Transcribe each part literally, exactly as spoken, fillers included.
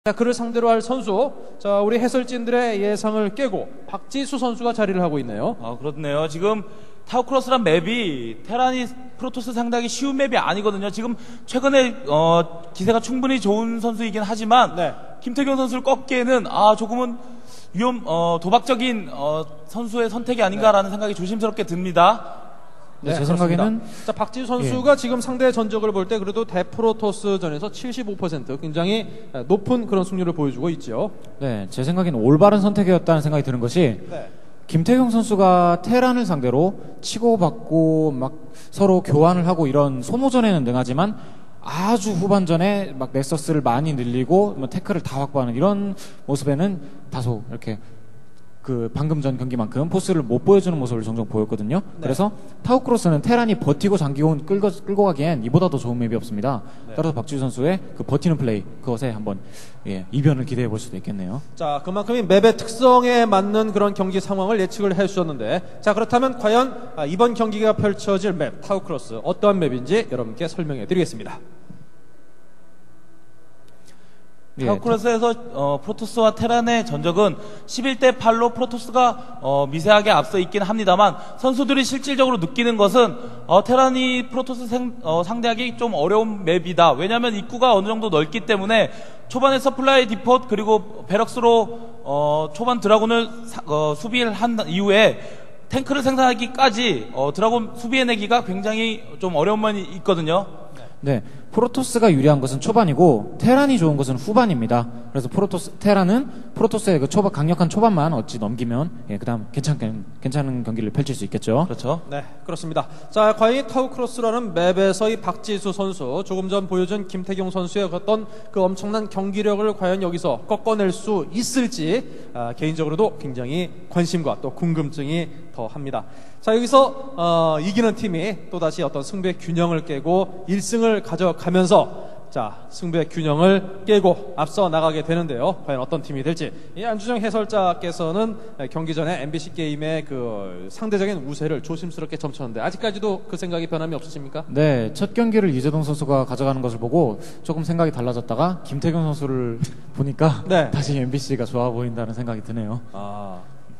자, 그를 상대로 할 선수, 자, 우리 해설진들의 예상을 깨고 박지수 선수가 자리를 하고 있네요. 아, 그렇네요. 지금 타우크로스란 맵이 테란이 프로토스 상당히 쉬운 맵이 아니거든요. 지금 최근에 어, 기세가 충분히 좋은 선수이긴 하지만 네. 김태경 선수를 꺾기에는 아 조금은 위험 어, 도박적인 어, 선수의 선택이 아닌가라는 네. 생각이 조심스럽게 듭니다. 네, 제 생각에는 자, 박지수 선수가 예. 지금 상대의 전적을 볼 때 그래도 대프로토스전에서 칠십오 퍼센트 굉장히 높은 그런 승률을 보여주고 있죠. 네, 제 생각에는 올바른 선택이었다는 생각이 드는 것이 네. 김태경 선수가 테란을 상대로 치고받고 막 서로 교환을 하고 이런 소모전에는 능하지만 아주 후반전에 막 넥서스를 많이 늘리고 뭐 태클을 다 확보하는 이런 모습에는 다소 이렇게 그 방금 전 경기만큼 포스를 못 보여주는 모습을 종종 보였거든요. 네. 그래서 타우크로스는 테란이 버티고 장기온 끌고, 끌고 가기엔 이보다 더 좋은 맵이 없습니다. 네. 따라서 박지수 선수의 그 버티는 플레이 그것에 한번 예, 이변을 기대해 볼 수도 있겠네요. 자, 그만큼 이 맵의 특성에 맞는 그런 경기 상황을 예측을 해 주셨는데, 자, 그렇다면 과연 아, 이번 경기가 펼쳐질 맵 타우크로스 어떠한 맵인지 여러분께 설명해 드리겠습니다. 예, 타우크로스에서 어, 프로토스와 테란의 전적은 십일 대 팔로 프로토스가 어, 미세하게 앞서 있긴 합니다만 선수들이 실질적으로 느끼는 것은 어, 테란이 프로토스 생, 어, 상대하기 좀 어려운 맵이다. 왜냐하면 입구가 어느 정도 넓기 때문에 초반에 서플라이 디포트 그리고 베럭스로 어, 초반 드라군을 사, 어, 수비를 한 이후에 탱크를 생산하기까지 어, 드라군 수비해내기가 굉장히 좀 어려운 면이 있거든요. 네, 프로토스가 유리한 것은 초반이고 테란이 좋은 것은 후반입니다. 그래서 프로토스 테란은 프로토스의 그 초반 강력한 초반만 어찌 넘기면 예, 그다음 괜찮은 괜찮은 경기를 펼칠 수 있겠죠. 그렇죠. 네, 그렇습니다. 자, 과연 이 타우크로스라는 맵에서 이 박지수 선수 조금 전 보여준 김태경 선수의 어떤 그 엄청난 경기력을 과연 여기서 꺾어낼 수 있을지 아, 개인적으로도 굉장히 관심과 또 궁금증이 더합니다. 자, 여기서 어, 이기는 팀이 또다시 어떤 승부의 균형을 깨고 일 승을 가져가면서 자, 승부의 균형을 깨고 앞서 나가게 되는데요. 과연 어떤 팀이 될지. 이 안주정 해설자께서는 경기 전에 엠비씨 게임의 그 상대적인 우세를 조심스럽게 점쳤는데 아직까지도 그 생각이 변함이 없으십니까? 네, 첫 경기를 이재동 선수가 가져가는 것을 보고 조금 생각이 달라졌다가 김태경 선수를 보니까 네. 다시 엠비씨가 좋아 보인다는 생각이 드네요. 아.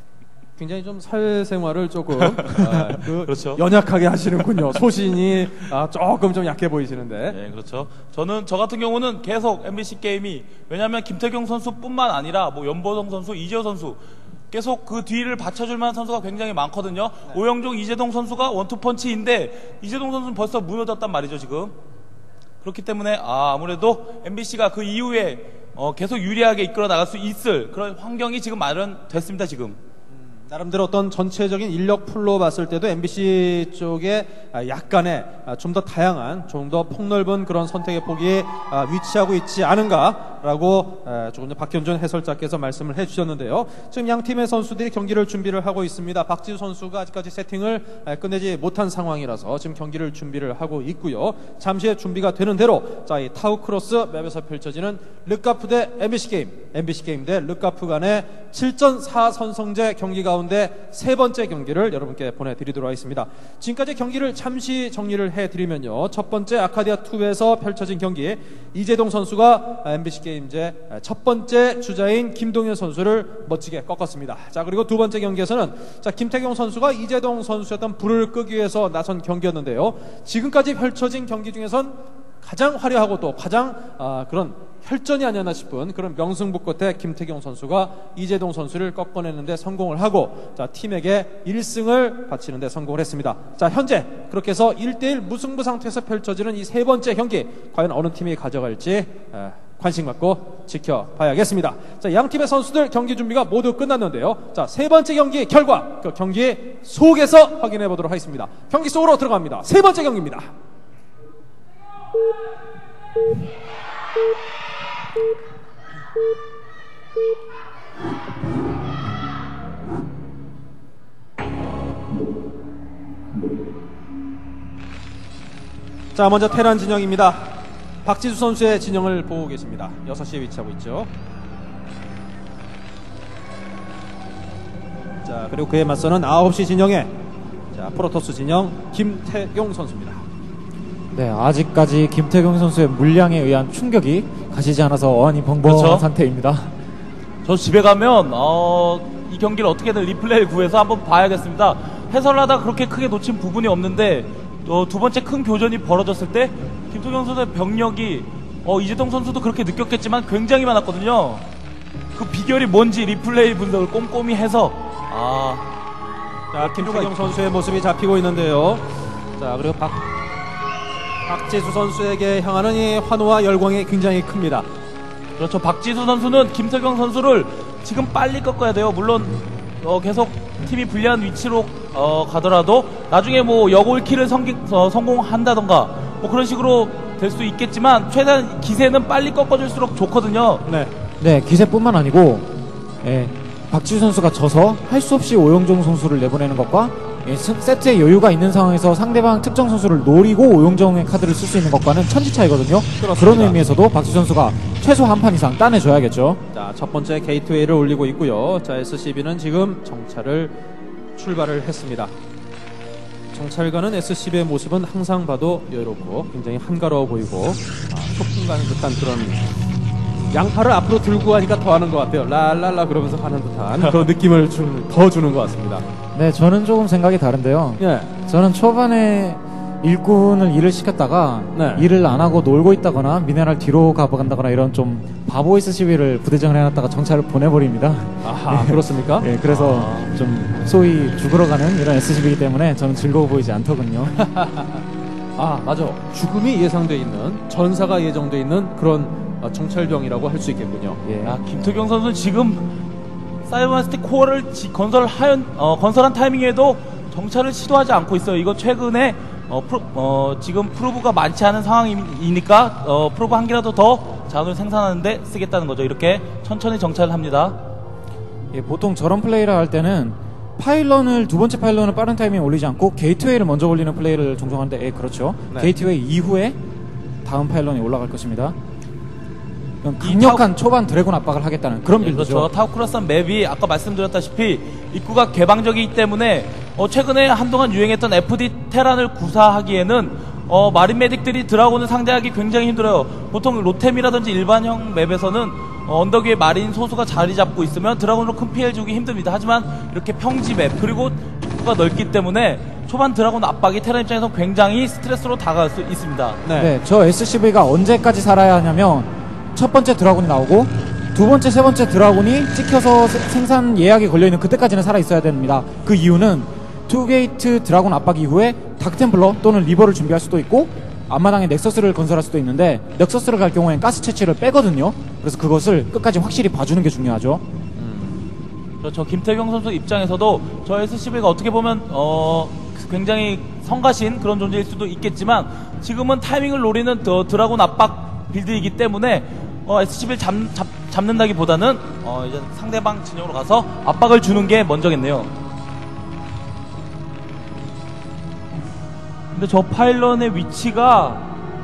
굉장히 좀 사회생활을 조금 아, 그 그렇죠. 연약하게 하시는군요. 소신이 아, 조금 좀 약해 보이시는데. 네, 그렇죠. 저는 저 같은 경우는 계속 엠비씨 게임이 왜냐하면 김태경 선수뿐만 아니라 뭐 연보성 선수, 이재호 선수 계속 그 뒤를 받쳐줄 만한 선수가 굉장히 많거든요. 네. 오영종, 이재동 선수가 원투펀치인데 이재동 선수는 벌써 무너졌단 말이죠 지금. 그렇기 때문에 아, 아무래도 엠비씨가 그 이후에 어, 계속 유리하게 이끌어 나갈 수 있을 그런 환경이 지금 마련됐습니다 지금. 나름대로 어떤 전체적인 인력 풀로 봤을 때도 엠비씨 쪽에 약간의 좀 더 다양한, 좀 더 폭넓은 그런 선택의 폭이 위치하고 있지 않은가라고 조금 전 박현준 해설자께서 말씀을 해주셨는데요. 지금 양 팀의 선수들이 경기를 준비를 하고 있습니다. 박지수 선수가 아직까지 세팅을 끝내지 못한 상황이라서 지금 경기를 준비를 하고 있고요. 잠시 후에 준비가 되는 대로 자, 이 타우크로스 맵에서 펼쳐지는 르카프 대 엠비씨 게임, 엠비씨 게임 대 르카프 간의 칠 전 사 선성제 경기 가운데 세 번째 경기를 여러분께 보내드리도록 하겠습니다. 지금까지 경기를 잠시 정리를 해드리면요. 첫 번째 아카디아이에서 펼쳐진 경기 이재동 선수가 엠비씨 게임제 첫 번째 주자인 김동현 선수를 멋지게 꺾었습니다. 자, 그리고 두 번째 경기에서는 자, 김태경 선수가 이재동 선수였던 불을 끄기 위해서 나선 경기였는데요. 지금까지 펼쳐진 경기 중에선 가장 화려하고 또 가장 아, 그런 혈전이 아니었나 싶은 그런 명승부 끝에 김태경 선수가 이재동 선수를 꺾어내는데 성공을 하고 자, 팀에게 일 승을 바치는데 성공을 했습니다. 자, 현재 그렇게 해서 일 대 일 무승부 상태에서 펼쳐지는 이 세 번째 경기 과연 어느 팀이 가져갈지 에, 관심 갖고 지켜봐야겠습니다. 자, 양 팀의 선수들 경기 준비가 모두 끝났는데요. 자, 세 번째 경기 결과 그 경기 속에서 확인해 보도록 하겠습니다. 경기 속으로 들어갑니다. 세 번째 경기입니다. 자, 먼저 테란 진영입니다. 박지수 선수의 진영을 보고 계십니다. 여섯 시에 위치하고 있죠. 자, 그리고 그에 맞서는 아홉 시 진영에 자, 프로토스 진영 김태경 선수입니다. 네, 아직까지 김태경 선수의 물량에 의한 충격이 가시지 않아서 어안이 벙벙한 그렇죠. 상태입니다. 저 집에 가면 어, 이 경기를 어떻게든 리플레이를 구해서 한번 봐야겠습니다. 해설하다 그렇게 크게 놓친 부분이 없는데 어, 두 번째 큰 교전이 벌어졌을 때 김태경 선수의 병력이 어, 이재동 선수도 그렇게 느꼈겠지만 굉장히 많았거든요. 그 비결이 뭔지 리플레이 분석을 꼼꼼히 해서 아, 자, 김태경 선수의 모습이 잡히고 있는데요. 자, 그리고 박 박지수 선수에게 향하는 이 환호와 열광이 굉장히 큽니다. 그렇죠. 박지수 선수는 김태경 선수를 지금 빨리 꺾어야 돼요. 물론 어, 계속 팀이 불리한 위치로 어, 가더라도 나중에 뭐 여골키를 어, 성공한다던가 뭐 그런 식으로 될 수 있겠지만 최대한 기세는 빨리 꺾어줄수록 좋거든요. 네. 네, 기세뿐만 아니고 예, 박지수 선수가 져서 할 수 없이 오영종 선수를 내보내는 것과 예, 세트에 여유가 있는 상황에서 상대방 특정 선수를 노리고 오영종의 카드를 쓸 수 있는 것과는 천지 차이거든요. 그렇습니다. 그런 의미에서도 박지수 선수가 최소 한 판 이상 따내줘야겠죠. 자, 첫 번째 게이트웨이를 올리고 있고요. 자, 에스씨비는 지금 정찰을 출발을 했습니다. 정찰가는 에스씨비의 모습은 항상 봐도 여유롭고 굉장히 한가로워 보이고 아, 소풍 가는 듯한 그런 양팔을 앞으로 들고 가니까 더 하는 것 같아요. 랄랄라 그러면서 하는 듯한 그런 느낌을 주, 더 주는 것 같습니다. 네, 저는 조금 생각이 다른데요. 예. 저는 초반에 일꾼을 일을 시켰다가 네. 일을 안 하고 놀고 있다거나 미네랄 뒤로 가간다거나 이런 좀 바보 에스씨비를 부대정을 해놨다가 정찰을 보내버립니다. 아하, 그렇습니까? 예, 그래서 아. 좀 소위 죽으러 가는 이런 에스씨비이기 때문에 저는 즐거워 보이지 않더군요. 아, 맞아. 죽음이 예상돼 있는, 전사가 예정돼 있는 그런 어, 정찰병이라고 할 수 있겠군요. 예. 아, 김태경 선수는 지금 사이버마스틱 코어를 지, 건설하연, 어, 건설한 타이밍에도 정찰을 시도하지 않고 있어요. 이거 최근에 어, 프로, 어, 지금 프로브가 많지 않은 상황이니까 어, 프로브 한 개라도 더 자원을 생산하는데 쓰겠다는 거죠. 이렇게 천천히 정찰을 합니다. 예, 보통 저런 플레이를 할 때는 파일런을 두 번째 파일런을 빠른 타이밍에 올리지 않고 게이트웨이를 먼저 올리는 플레이를 종종 하는데 예, 그렇죠. 네. 게이트웨이 이후에 다음 파일런이 올라갈 것입니다. 그럼 강력한 초반 드래곤 압박을 하겠다는 그런 예, 빌드죠. 그렇죠. 타우크로스한 맵이 아까 말씀드렸다시피 입구가 개방적이기 때문에 어, 최근에 한동안 유행했던 에프디 테란을 구사하기에는 어, 마린 메딕들이 드라곤을 상대하기 굉장히 힘들어요. 보통 로템이라든지 일반형 맵에서는 어, 언덕 위에 마린 소수가 자리 잡고 있으면 드라곤으로 큰 피해를 주기 힘듭니다. 하지만 이렇게 평지 맵 그리고 입구가 넓기 때문에 초반 드라곤 압박이 테란 입장에서 굉장히 스트레스로 다가올 수 있습니다. 네. 네, 저 에스씨비가 언제까지 살아야 하냐면 첫 번째 드라곤이 나오고 두 번째, 세 번째 드라곤이 찍혀서 세- 생산 예약이 걸려있는 그때까지는 살아있어야 됩니다. 그 이유는 투게이트 드라곤 압박 이후에 다크템플러 또는 리버를 준비할 수도 있고 앞마당에 넥서스를 건설할 수도 있는데 넥서스를 갈 경우엔 가스 채취를 빼거든요. 그래서 그것을 끝까지 확실히 봐주는 게 중요하죠. 그렇죠. 김태경 선수 입장에서도 저 에스씨비가 어떻게 보면 어 굉장히 성가신 그런 존재일 수도 있겠지만 지금은 타이밍을 노리는 더 드라곤 압박 빌드이기 때문에 어 에스씨비를 잡, 잡, 잡는다기보다는 어 이제 상대방 진영으로 가서 압박을 주는 게 먼저겠네요. 근데 저 파일런의 위치가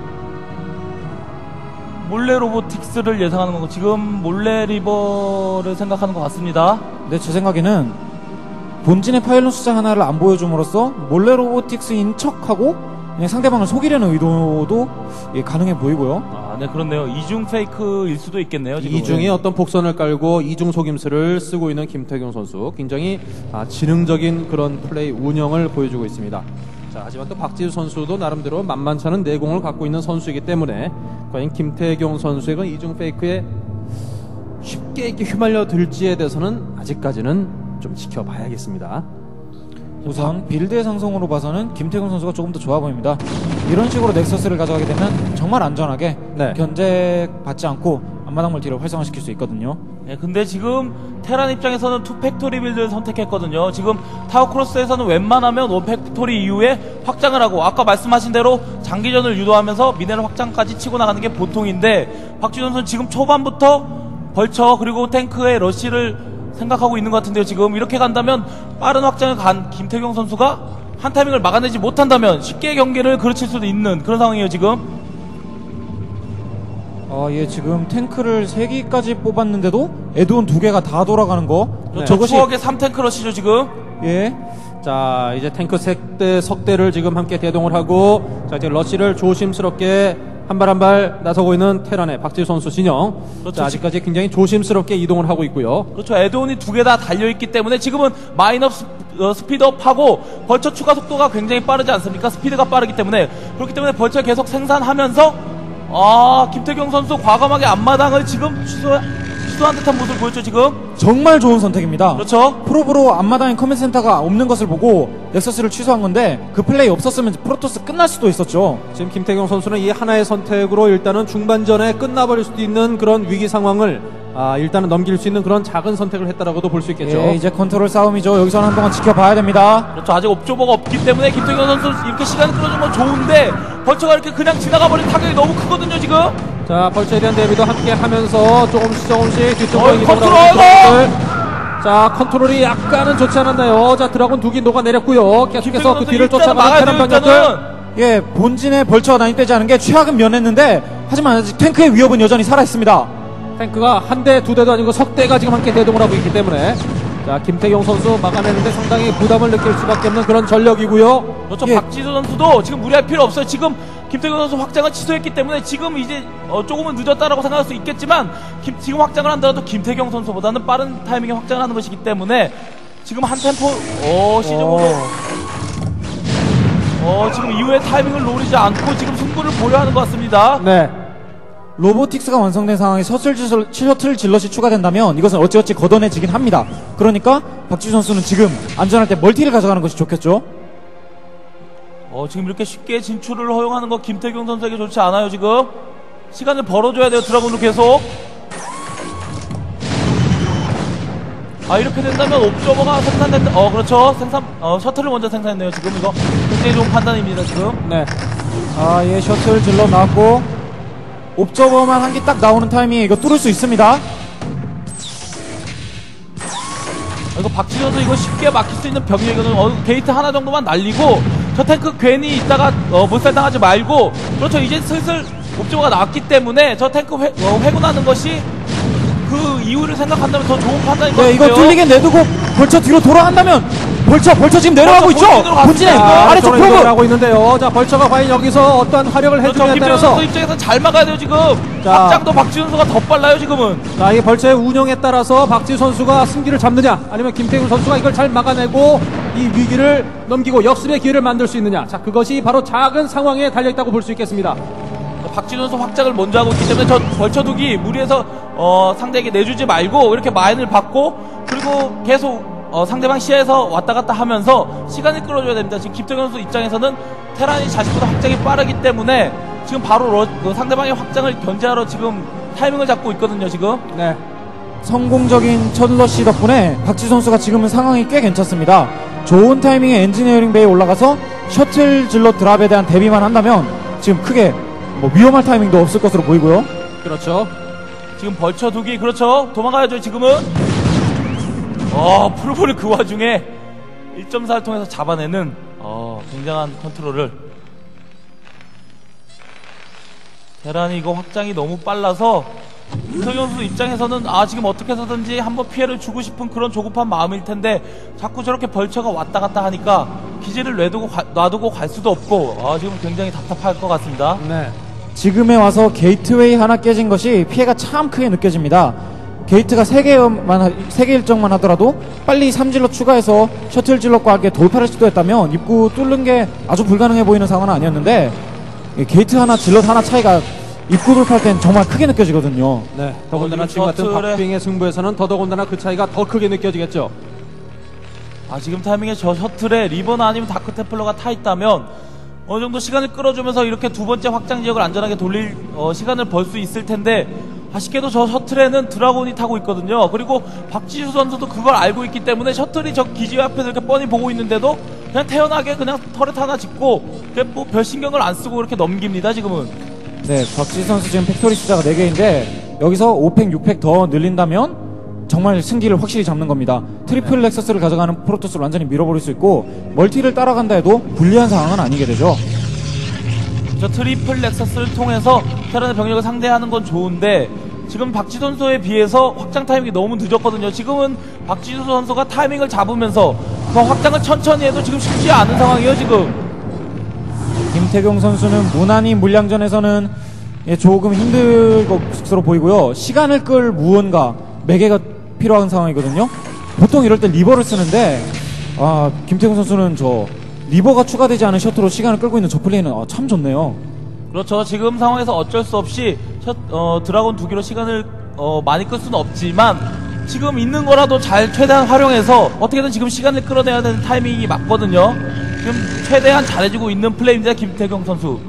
몰래 로보틱스를 예상하는 거고 지금 몰래 리버를 생각하는 것 같습니다. 근데 제 생각에는 본진의 파일럿 숫자 하나를 안 보여줌으로써 몰래 로보틱스인 척하고 그냥 상대방을 속이려는 의도도 예, 가능해 보이고요. 아, 네, 그렇네요. 이중 페이크일 수도 있겠네요. 지금. 이중에 어떤 복선을 깔고 이중 속임수를 쓰고 있는 김태경 선수, 굉장히 아, 지능적인 그런 플레이 운영을 보여주고 있습니다. 자, 하지만 또 박지수 선수도 나름대로 만만치 않은 내공을 갖고 있는 선수이기 때문에 과연 김태경 선수의 그 이중 페이크에 쉽게 이렇게 휘말려 들지에 대해서는 아직까지는 좀 지켜봐야겠습니다. 우선 빌드의 상성으로 봐서는 김태경 선수가 조금 더 좋아 보입니다. 이런 식으로 넥서스를 가져가게 되면 정말 안전하게 네. 견제받지 않고 앞마당물 뒤를 활성화시킬 수 있거든요. 네, 근데 지금 테란 입장에서는 투 팩토리 빌드를 선택했거든요. 지금 타워크로스에서는 웬만하면 원 팩토리 이후에 확장을 하고 아까 말씀하신 대로 장기전을 유도하면서 미네랄 확장까지 치고 나가는 게 보통인데 박지훈 선수는 지금 초반부터 벌처 그리고 탱크의 러쉬를 생각하고 있는 것 같은데요. 지금 이렇게 간다면 빠른 확장을 간 김태경 선수가 한 타이밍을 막아내지 못한다면 쉽게 경기를 그르칠 수도 있는 그런 상황이에요. 지금 아, 예, 지금 탱크를 세 기까지 뽑았는데도 에드온 두 개가 다 돌아가는 거. 네. 저것이 추억의 삼 탱크 러쉬죠 지금. 예. 자, 이제 탱크 색대, 석대를 지금 함께 대동을 하고, 자, 이제 러시를 조심스럽게 한 발 한 발 나서고 있는 테란의 박지우 선수 진영. 그렇죠. 자, 아직까지 굉장히 조심스럽게 이동을 하고 있고요. 그렇죠. 에드온이 두 개 다 달려있기 때문에 지금은 마인업 스, 어, 스피드업하고 벌처 추가 속도가 굉장히 빠르지 않습니까? 스피드가 빠르기 때문에. 그렇기 때문에 벌처 계속 생산하면서 아, 김태경 선수 과감하게 앞마당을 지금 취소, 취소한 듯한 모습을 보였죠, 지금. 정말 좋은 선택입니다. 그렇죠. 프로브로 앞마당에 커맨드 센터가 없는 것을 보고 넥서스를 취소한 건데 그 플레이 없었으면 프로토스 끝날 수도 있었죠. 지금 김태경 선수는 이 하나의 선택으로 일단은 중반전에 끝나버릴 수도 있는 그런 위기 상황을 아, 일단은 넘길 수 있는 그런 작은 선택을 했다라고도 볼 수 있겠죠. 예, 이제 컨트롤 싸움이죠. 여기서는 한동안 지켜봐야 됩니다. 그렇죠. 아직 옵저버가 없기 때문에 김태경 선수 이렇게 시간을 끌어주는 건 좋은데 벌처가 이렇게 그냥 지나가버린 타격이 너무 크거든요, 지금. 자, 벌처에 대한 대비도 함께 하면서 조금씩 조금씩 뒤쪽으로 어이, 이동을 컨트롤! 하고 있는 선수들. 자, 컨트롤이 약간은 좋지 않았나요? 자, 드라곤 두 개 녹아내렸고요. 계속해서 그 뒤를 쫓아가는 테란 방역들. 예, 본진에 벌처가 난입되지 않은 게 최악은 면했는데 하지만 아직 탱크의 위협은 여전히 살아있습니다. 탱크가 한 대, 두 대도 아니고 석 대가 지금 함께 대동을 하고 있기 때문에 자, 김태경 선수 막아내는데 상당히 부담을 느낄 수밖에 없는 그런 전력이고요. 그렇죠. 예. 박지수 선수도 지금 무리할 필요 없어요. 지금 김태경 선수 확장을 취소했기 때문에 지금 이제 어, 조금은 늦었다라고 생각할 수 있겠지만 김, 지금 확장을 한다라도 김태경 선수보다는 빠른 타이밍에 확장을 하는 것이기 때문에 지금 한 템포 어, 시적으로 어, 지금 이후에 타이밍을 노리지 않고 지금 승부를 보려 하는 것 같습니다. 네. 로보틱스가 완성된 상황에 셔틀, 질- 셔틀 질럿이 추가된다면 이것은 어찌어찌 걷어내지긴 합니다. 그러니까 박지수 선수는 지금 안전할 때 멀티를 가져가는 것이 좋겠죠. 어, 지금 이렇게 쉽게 진출을 허용하는 거 김태경 선수에게 좋지 않아요. 지금 시간을 벌어줘야 돼요. 드라곤으로 계속. 아, 이렇게 된다면 옵저버가 생산된다. 어, 그렇죠. 생산 어, 셔틀을 먼저 생산했네요. 지금 이거 굉장히 좋은 판단입니다. 지금. 네. 아, 예, 셔틀 질럿 나왔고 옵저버만 한 개 딱 나오는 타이밍에 이거 뚫을 수 있습니다. 아, 이거 박지수 선수 이거 쉽게 막힐 수 있는 병력이거든요. 어, 게이트 하나 정도만 날리고 저 탱크 괜히 있다가 어, 몰살당하지 말고. 그렇죠. 이제 슬슬 옵저버가 나왔기 때문에 저 탱크 회, 어, 회군하는 것이 그 이유를 생각한다면 더 좋은 판단인 것 네, 같아요. 이거 뚫리게 내두고 벌처 뒤로 돌아간다면 벌처 벌처 지금 내려가고 벌처 있죠. 본진으로 갔습니다. 본진에 아, 아래쪽 이동을 프로브. 하고 있는데요. 자, 벌처가 과연 여기서 어떠한 활약을 그렇죠. 해주냐에 김태경 따라서 선수 입장에서 잘 막아야 돼요. 지금 자. 확장도 박지수 선수가 더 빨라요. 지금은. 자, 이 벌처의 운영에 따라서 박지우 선수가 승기를 잡느냐 아니면 김태균 선수가 이걸 잘 막아내고 이 위기를 넘기고 역습의 기회를 만들 수 있느냐. 자, 그것이 바로 작은 상황에 달려있다고 볼 수 있겠습니다. 박지수 선수 확장을 먼저 하고 있기 때문에 저 벌처두기 무리해서 어, 상대에게 내주지 말고 이렇게 마인을 받고 그리고 계속 어, 상대방 시야에서 왔다 갔다 하면서 시간을 끌어줘야 됩니다. 지금 김태경 선수 입장에서는 테란이 자신보다 확장이 빠르기 때문에 지금 바로 러, 그 상대방의 확장을 견제하러 지금 타이밍을 잡고 있거든요. 지금. 네. 성공적인 첫러시 덕분에 박지수 선수가 지금은 상황이 꽤 괜찮습니다. 좋은 타이밍에 엔지니어링 베이에 올라가서 셔틀 질럿 드랍에 대한 대비만 한다면 지금 크게 뭐 위험할 타이밍도 없을 것으로 보이고요. 그렇죠. 지금 벌처두기 그렇죠. 도망가야죠. 지금은. 어, 프로볼을 그 와중에 일 점 사를 통해서 잡아내는 어, 굉장한 컨트롤을. 테란이 이거 확장이 너무 빨라서 김태경 선수 입장에서는 아 지금 어떻게 해서든지 한번 피해를 주고 싶은 그런 조급한 마음일 텐데 자꾸 저렇게 벌처가 왔다 갔다 하니까 기지를 놔두고, 가, 놔두고 갈 수도 없고 아 지금 굉장히 답답할 것 같습니다. 네. 지금에 와서 게이트웨이 하나 깨진 것이 피해가 참 크게 느껴집니다. 게이트가 세 개만, 세 개 일정만 하더라도 빨리 삼 질럿 추가해서 셔틀 질럿과 함께 돌파를 시도했다면 입구 뚫는 게 아주 불가능해 보이는 상황은 아니었는데 게이트 하나 질럿 하나 차이가 입구 돌파할 땐 정말 크게 느껴지거든요. 네. 더군다나 어, 지금 같은 셔틀의- 박빙의 승부에서는 더더군다나 그 차이가 더 크게 느껴지겠죠. 아 지금 타이밍에 저 셔틀에 리버나 아니면 다크테플러가 타 있다면 어느 정도 시간을 끌어주면서 이렇게 두 번째 확장 지역을 안전하게 돌릴 어, 시간을 벌 수 있을 텐데 아쉽게도 저 셔틀에는 드라곤이 타고 있거든요. 그리고 박지수 선수도 그걸 알고 있기 때문에 셔틀이 저 기지 앞에서 이렇게 뻔히 보고 있는데도 그냥 태연하게 그냥 터렛 하나 짓고 뭐 별 신경을 안 쓰고 이렇게 넘깁니다. 지금은. 네, 박지수 선수 지금 팩토리 숫자가 네 개인데 여기서 오 팩, 육 팩 더 늘린다면 정말 승기를 확실히 잡는 겁니다. 트리플 렉서스를 가져가는 프로토스를 완전히 밀어버릴 수 있고 멀티를 따라간다 해도 불리한 상황은 아니게 되죠. 저 트리플 렉서스를 통해서 테란의 병력을 상대하는 건 좋은데 지금 박지수 선수에 비해서 확장 타이밍이 너무 늦었거든요. 지금은 박지수 선수가 타이밍을 잡으면서 그 확장을 천천히 해도 지금 쉽지 않은 상황이에요 지금. 김태경 선수는 무난히 물량전에서는 예, 조금 힘들 것으로 보이고요. 시간을 끌 무언가 매개가 필요한 상황이거든요. 보통 이럴 때 리버를 쓰는데 아, 김태경 선수는 저 리버가 추가되지 않은 셔틀로 시간을 끌고 있는 저 플레이는 아, 참 좋네요. 그렇죠. 지금 상황에서 어쩔 수 없이 셔, 어, 드라곤 두 개로 시간을 어, 많이 끌 수는 없지만 지금 있는 거라도 잘 최대한 활용해서 어떻게든 지금 시간을 끌어내야 되는 타이밍이 맞거든요. 지금 최대한 잘해주고 있는 플레이입니다. 김태경 선수.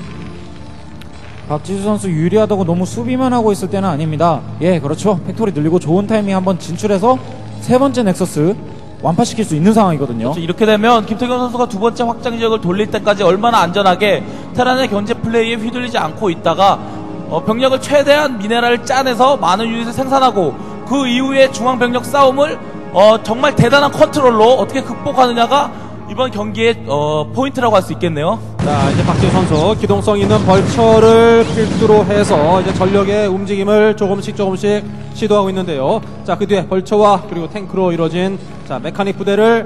박지수 선수 유리하다고 너무 수비만 하고 있을 때는 아닙니다. 예, 그렇죠. 팩토리 늘리고 좋은 타이밍 한번 진출해서 세 번째 넥서스 완파시킬 수 있는 상황이거든요. 그렇죠. 이렇게 되면 김태경 선수가 두 번째 확장 지역을 돌릴 때까지 얼마나 안전하게 테란의 견제 플레이에 휘둘리지 않고 있다가 어, 병력을 최대한 미네랄을 짜내서 많은 유닛을 생산하고 그 이후에 중앙 병력 싸움을 어, 정말 대단한 컨트롤로 어떻게 극복하느냐가 이번 경기의 어, 포인트라고 할 수 있겠네요. 자, 이제 박지우 선수 기동성 있는 벌처를 필두로 해서 이제 전력의 움직임을 조금씩 조금씩 시도하고 있는데요. 자, 그 뒤에 벌처와 그리고 탱크로 이루어진 자 메카닉 부대를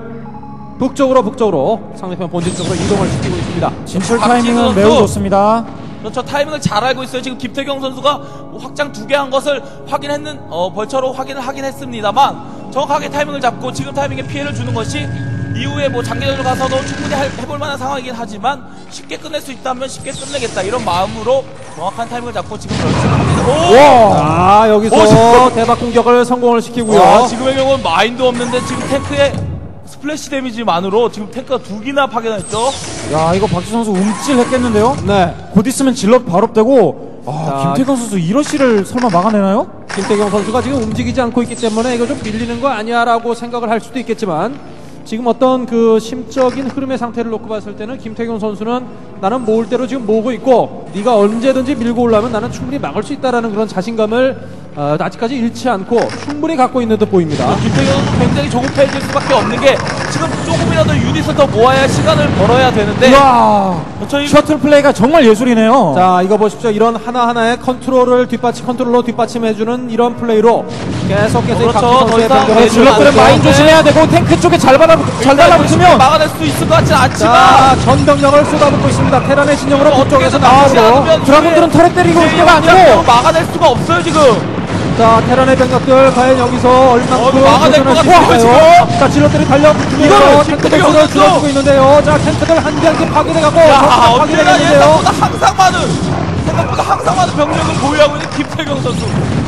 북쪽으로 북쪽으로 상대편 본진 쪽으로 이동을 시키고 있습니다. 진출 박지수 타이밍은 선수. 매우 좋습니다. 그렇죠. 타이밍을 잘 알고 있어요. 지금 김태경 선수가 확장 두 개 한 것을 확인했는 어, 벌처로 확인을 하긴 했습니다만 정확하게 타이밍을 잡고 지금 타이밍에 피해를 주는 것이 이후에 뭐 장기전으로 가서도 충분히 할, 해볼 만한 상황이긴 하지만 쉽게 끝낼 수 있다면 쉽게 끝내겠다 이런 마음으로 정확한 타이밍을 잡고 지금 결승합니다. 오! 자, 여기서 오, 지금- 대박 공격을 성공을 시키고요. 와, 지금의 경우는 마인드 없는데 지금 탱크의 스플래시 데미지만으로 지금 탱크가 두 개나 파괴했죠. 야, 이거 박지수 선수 움찔했겠는데요? 네. 곧 있으면 질럿 발업되고 아, 자, 김태경 선수 이러시를 설마 막아내나요? 김태경 선수가 지금 움직이지 않고 있기 때문에 이거 좀 밀리는 거 아니야라고 생각을 할 수도 있겠지만 지금 어떤 그 심적인 흐름의 상태를 놓고 봤을 때는 김태경 선수는 나는 모을 대로 지금 모으고 있고 네가 언제든지 밀고 올라오면 나는 충분히 막을 수 있다라는 그런 자신감을 어, 아직까지 잃지 않고 충분히 갖고 있는 듯 보입니다. 김태경 선수 굉장히 조급해질 수밖에 없는 게 지금 조금이라도 유닛을 더 모아야 시간을 벌어야 되는데 와, 저희 셔틀 플레이가 정말 예술이네요. 자, 이거 보십시오. 이런 하나하나의 컨트롤을 뒷받침 컨트롤로 뒷받침해주는 이런 플레이로 계속해서 그렇죠. 박지우 선수의 더 이상 병력을 네, 질럿들은 안 마인 돼. 조심해야 되고 탱크 쪽에 잘 받아 잘 달라붙으면 막아낼 수 있을 것 같진 않지만 자, 전병력을 쏟아붓고 있습니다. 테란의 진영으로 북쪽에서 나오고 드라군들은 터렛 때리고 있는 게 아니고 막아낼 수가 없어요 지금. 자, 테란의 병력들 과연 여기서 얼만큼 어, 막아낼 것 도전할 수 같아요, 있을까요? 지금. 자, 질럿들이 달려붙으면서 이거는 탱크 김태경 대수를 선수. 줄여주고 있는데요. 자, 탱크들 한 개 한 개 파괴돼가고 야 전투가 어떻게나 파괴되는데요. 예상보다 항상 많은 생각보다 항상 많은 병력을 보유하고 있는 김태경 선수.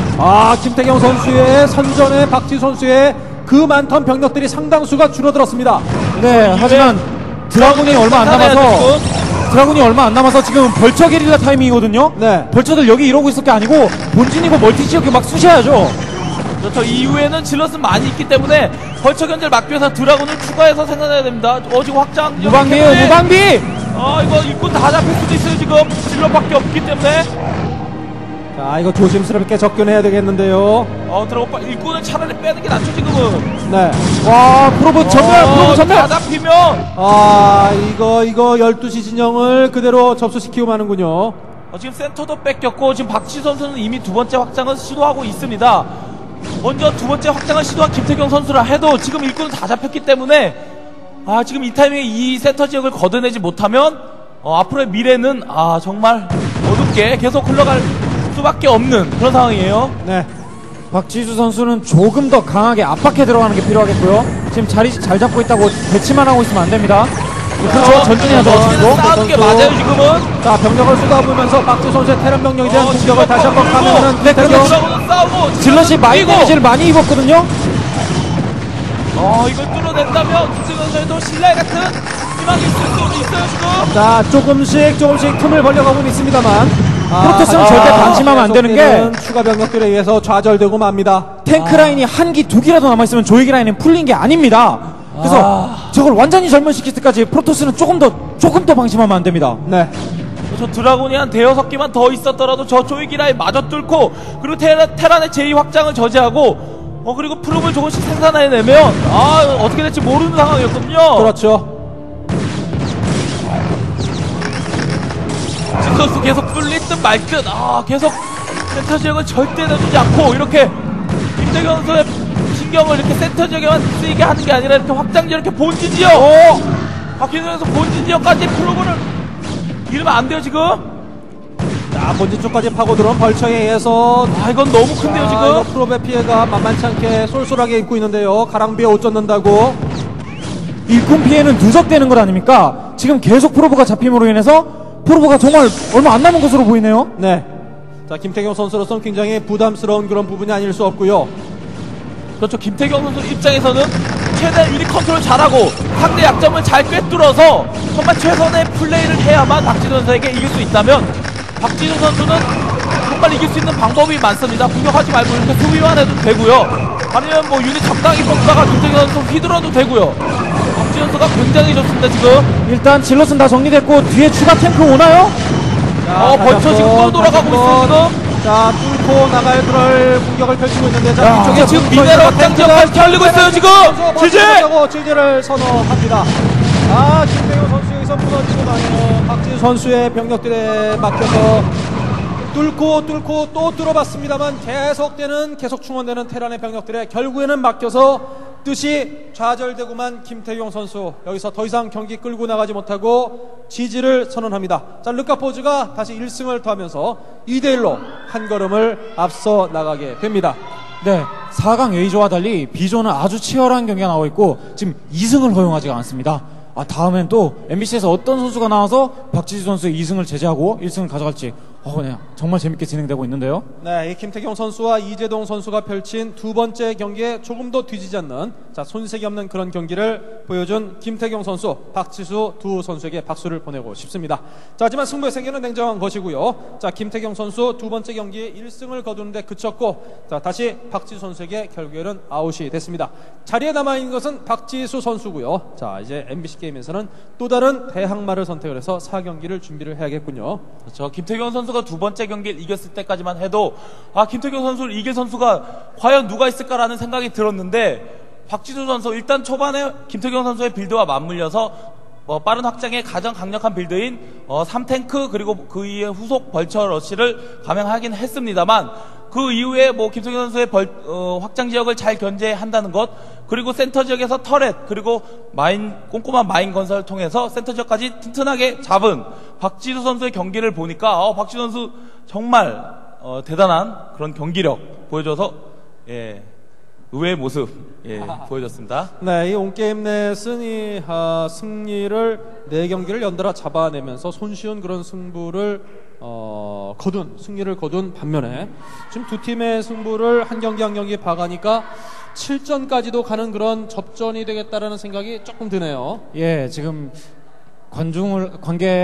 아, 김태경 선수의 선전에 박지수 선수의 그 많던 병력들이 상당수가 줄어들었습니다. 네, 하지만 드라군이 얼마 안 남아서 지금. 드라군이 얼마 안 남아서 지금 벌처 게릴라 타이밍이거든요. 네. 벌처들 여기 이러고 있을 게 아니고 본진이고 멀티 지역에 막 쑤셔야죠. 그렇죠. 이후에는 질럿은 많이 있기 때문에 벌처 견제를 막기 위해서 드라군을 추가해서 생산해야 됩니다. 어 지금 확장 무방비에요, 무방비. 아 이거 일꾼 다 잡힐 수도 있어요 지금 질럿밖에 없기 때문에. 자, 이거 조심스럽게 접근해야 되겠는데요. 어 들어가 일꾼은 차라리 빼는 게 낫죠 지금은. 네. 와, 프로브 전멸, 어, 프로브 전멸. 다 잡히면 아, 이거 이거 열두 시 진영을 그대로 접수시키고 마는군요. 어, 지금 센터도 뺏겼고 지금 박지 선수는 이미 두 번째 확장을 시도하고 있습니다. 먼저 두 번째 확장을 시도한 김태경 선수라 해도 지금 일꾼은 다 잡혔기 때문에 아 지금 이 타이밍에 이 센터 지역을 걷어내지 못하면 어, 앞으로의 미래는 아 정말 어둡게 계속 흘러갈 수밖에 없는 그런 상황이에요. 네. 박지수 선수는 조금 더 강하게 압박해 들어가는 게 필요하겠고요. 지금 자리 잘 잡고 있다고 대치만 하고 있으면 안 됩니다. 그렇죠. 전진해야 돼. 어떻게든 싸우는 게 맞아요 지금은. 자, 병력을 쏟아부으면서 박지수 선수의 테란 병력에 대한 어, 공격을 다시 한번 질럿 가면은 네, 김태경 그렇죠. 드라군은 싸우고 질럿이 마인 그리고 데미지를 많이 입었거든요. 어 이걸 뚫어낸다면 김태경 선수에도 신라의 같은 희망이 있을 수 있어요 지금. 자, 조금씩 조금씩 틈을 벌려가고는 있습니다만 아, 프로토스는 아, 절대 방심하면 안 되는 게 계속되는 추가 병력들에 의해서 좌절되고 맙니다. 탱크 라인이 한 기, 두 기라도 남아있으면 조이기 라인은 풀린 게 아닙니다. 그래서 아. 저걸 완전히 절멸시킬 때까지 프로토스는 조금 더, 조금 더 방심하면 안 됩니다. 네. 저 드라군이 한 대여섯 개만 더 있었더라도 저 조이기라에 마저 뚫고 그리고 테라, 테란의 제이 확장을 저지하고 어 그리고 프롬을 조금씩 생산해내면 아 어떻게 될지 모르는 상황이었거든요. 그렇죠. 진선수 계속 뚫릴 듯 말 듯 아 계속 센터 지역을 절대 내주지 않고 이렇게 김태경 선수의 신경을 이렇게 센터 지역에만 쓰이게 하는 게 아니라 이렇게 확장 지역, 이렇게 본진 지역. 박희준 선수 본진 지역까지 프로그를 이러면 안 돼요 지금. 자, 본진 쪽까지 파고들어온 벌처에 의해서 아 이건 너무 큰데요 아, 지금. 이거 프로의 피해가 만만치 않게 쏠쏠하게 입고 있는데요. 가랑비에 옷 젖는다고. 일꾼 피해는 누적되는 것 아닙니까? 지금 계속 프로브가 잡힘으로 인해서 프로브가 정말 얼마 안 남은 것으로 보이네요. 네. 자, 김태경 선수로서는 굉장히 부담스러운 그런 부분이 아닐 수 없고요. 그렇죠. 김태경 선수 입장에서는 최대한 유닛 컨트롤 잘하고 상대 약점을 잘 꿰뚫어서 정말 최선의 플레이를 해야만 박진우 선수에게 이길 수 있다면, 박진우 선수는 정말 이길 수 있는 방법이 많습니다. 공격하지 말고 이렇게 수비만 해도 되고요. 아니면 뭐 유닛 적당히 뽑다가 김태경 선수 휘둘러도 되고요. 박진우 선수가 굉장히 좋습니다 지금. 일단 질럿은 다 정리됐고 뒤에 추가 탱크 오나요? 자, 어, 벌써 지금 또 돌아가고 있어요 지금. 자, 뚫고 나갈 그럴 공격을 펼치고 있는데, 자, 야, 이쪽에 지금 미네랄 확장 지역까지 털리고 있어요 지금. 지지! 지지를 선언합니다. 아, 김태경 선수 여기서 무너지고 나요. 박진우 선수의 병력들에 맡겨서 뚫고 뚫고 또 뚫어봤습니다만 계속되는 계속 충원되는 테란의 병력들에 결국에는 맡겨서 뜻이 좌절되고만 김태경 선수 여기서 더 이상 경기 끌고 나가지 못하고 지지를 선언합니다. 자, 르카포즈가 다시 일 승을 더하면서 이 대 일로 한 걸음을 앞서 나가게 됩니다. 네, 사 강 A조와 달리 B조는 아주 치열한 경기가 나오고 있고 지금 이 승을 허용하지가 않습니다. 아, 다음엔 또 엠비씨에서 어떤 선수가 나와서 박지수 선수의 이 승을 제재하고 일 승을 가져갈지 어, 네, 정말 재밌게 진행되고 있는데요. 네, 이 김태경 선수와 이재동 선수가 펼친 두 번째 경기에 조금 더 뒤지지 않는, 자, 손색이 없는 그런 경기를 보여준 김태경 선수, 박지수 두 선수에게 박수를 보내고 싶습니다. 자, 하지만 승부의 세계는 냉정한 것이고요. 자, 김태경 선수 두 번째 경기에 일 승을 거두는데 그쳤고, 자, 다시 박지수 선수에게 결국에는 아웃이 됐습니다. 자리에 남아있는 것은 박지수 선수고요. 자, 이제 엠비씨 게임에서는 또 다른 대항마를 선택을 해서 사 경기를 준비를 해야겠군요. 그렇죠. 김태경 선수가 두 번째 경기를 이겼을 때까지만 해도 아, 김태경 선수를 이길 선수가 과연 누가 있을까라는 생각이 들었는데, 박지수 선수 일단 초반에 김태경 선수의 빌드와 맞물려서 어, 빠른 확장에 가장 강력한 빌드인 어, 삼 탱크 그리고 그 이후에 후속 벌처 러시를 감행하긴 했습니다만, 그 이후에 뭐 김태경 선수의 벌, 어, 확장 지역을 잘 견제한다는 것, 그리고 센터 지역에서 터렛 그리고 마인, 꼼꼼한 마인 건설을 통해서 센터 지역까지 튼튼하게 잡은 박지수 선수의 경기를 보니까 어, 박지수 선수 정말 어, 대단한 그런 경기력 보여줘서 예, 의외의 모습 예, 보여줬습니다. 네, 이 온게임 넷은 이 아, 승리를 네 경기를 연달아 잡아내면서 손쉬운 그런 승부를 어, 거둔, 승리를 거둔 반면에 지금 두 팀의 승부를 한 경기 한 경기 봐가니까 칠 전까지도 가는 그런 접전이 되겠다라는 생각이 조금 드네요. 예, 지금 관중을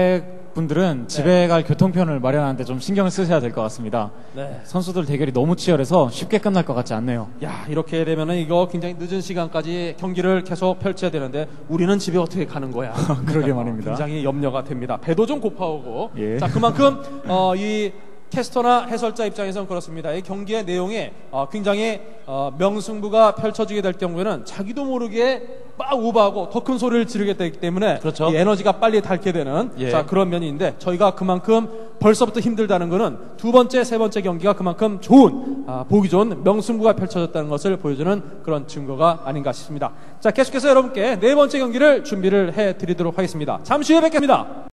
관객분들은 집에 갈 교통편을 마련하는데 좀 신경을 쓰셔야 될 것 같습니다. 네. 선수들 대결이 너무 치열해서 쉽게 끝날 것 같지 않네요. 야, 이렇게 되면은 이거 굉장히 늦은 시간까지 경기를 계속 펼쳐야 되는데 우리는 집에 어떻게 가는 거야? 그러게 말입니다. 굉장히 염려가 됩니다. 배도 좀 고파오고. 예. 자, 그만큼 어, 이 캐스터나 해설자 입장에서는 그렇습니다. 이 경기의 내용이 어, 굉장히 어, 명승부가 펼쳐지게 될 경우에는 자기도 모르게 막 오버하고 더 큰 소리를 지르게 되기 때문에 그렇죠. 이 에너지가 빨리 닳게 되는 예. 자, 그런 면이 있는데, 저희가 그만큼 벌써부터 힘들다는 것은 두 번째, 세 번째 경기가 그만큼 좋은 아, 보기 좋은 명승부가 펼쳐졌다는 것을 보여주는 그런 증거가 아닌가 싶습니다. 자, 계속해서 여러분께 네 번째 경기를 준비를 해드리도록 하겠습니다. 잠시 후에 뵙겠습니다.